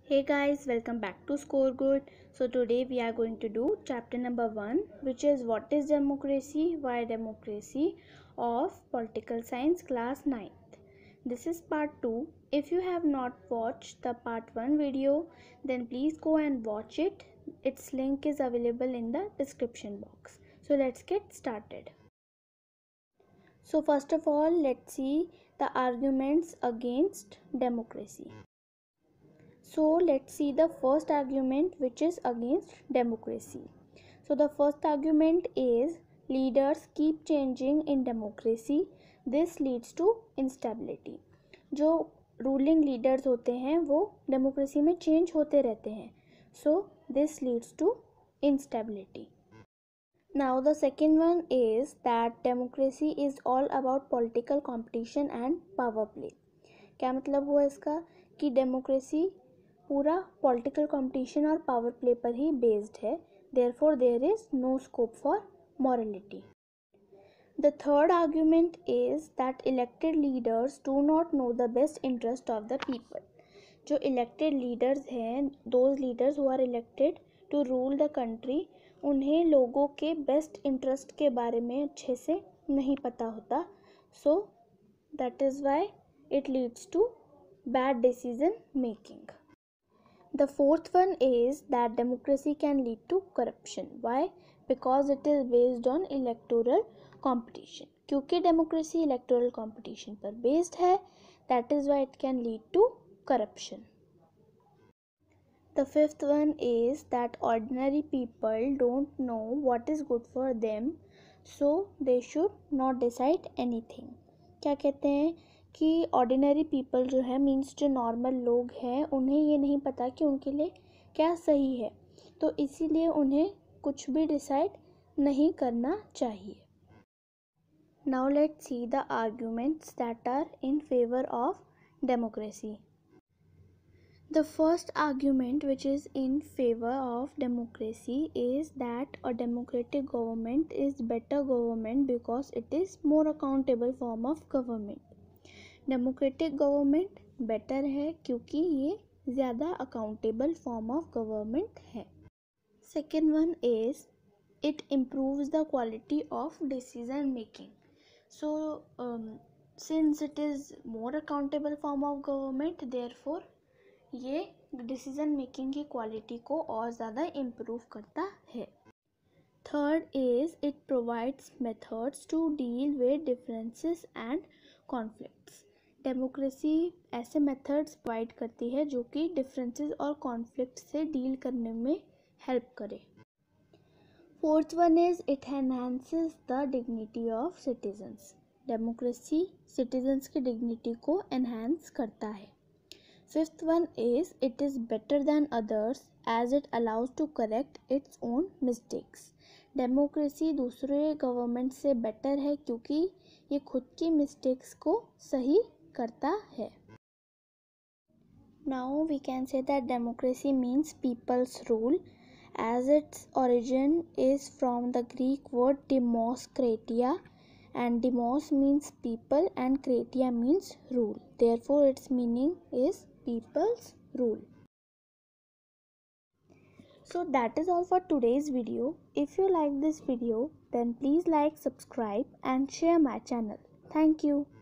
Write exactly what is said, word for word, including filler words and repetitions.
Hey guys, welcome back to Score Good. So today we are going to do chapter number one, which is what is democracy, why democracy, of political science class ninth. This is part two. If you have not watched the part one video, then please go and watch it. Its link is available in the description box. So let's get started. So first of all, let's see the arguments against democracy. So let's see the first argument, which is against democracy. So the first argument is leaders keep changing in democracy. This leads to instability. जो ruling leaders होते हैं वो democracy में change होते रहते हैं. So this leads to instability. Now the second one is that democracy is all about political competition and power play. क्या मतलब हुआ इसका कि डेमोक्रेसी पूरा पॉलिटिकल कंपटीशन और पावर प्ले पर ही बेस्ड है. Therefore there is no scope for morality. The third argument is that elected leaders do not know the best interest of the people. जो इलेक्टेड लीडर्स हैं, those leaders who are elected to rule the country, उन्हें लोगों के best interest के बारे में अच्छे से नहीं पता होता. So that is why it leads to bad decision making. The fourth one is that democracy can lead to corruption. Why? Because it is based on electoral competition. क्योंकि democracy electoral competition पर based है, that is why it can lead to corruption. The fifth one is that ordinary people don't know what is good for them, so they should not decide anything. क्या कहते हैं कि ordinary people जो है, means जो normal लोग हैं, उन्हें ये नहीं पता कि उनके लिए क्या सही है, तो इसीलिए उन्हें कुछ भी डिसाइड नहीं करना चाहिए. Now let's see the arguments that are in favour of democracy. The first argument which is in favour of democracy is that a democratic government is better government because it is more accountable form of government. Democratic government better है क्योंकि ये ज़्यादा accountable form of government है. Second one is it improves the quality of decision making. So since it is more accountable form of government, therefore ये decision making की quality को और ज़्यादा इम्प्रूव करता है. Third is it provides methods to deal with differences and conflicts. Democracy ऐसे methods provide करती है जो कि डिफरेंसेस और कॉन्फ्लिक्ट से डील करने में हेल्प करे. Fourth one is it enhances the dignity of citizens. Democracy citizens की डिग्निटी को एनहांस करता है. Fifth one is it is better than others as it allows to correct its own mistakes. Democracy दूसरे government से better है क्योंकि ये खुद की मिस्टेक्स को सही करता है. Now we can say that democracy means people's rule, as its origin is from the Greek word demos kratia, and demos means people and kratia means rule. Therefore its meaning is people's rule. So that is all for today's video. If you like this video, then please like, subscribe and share my channel. Thank you.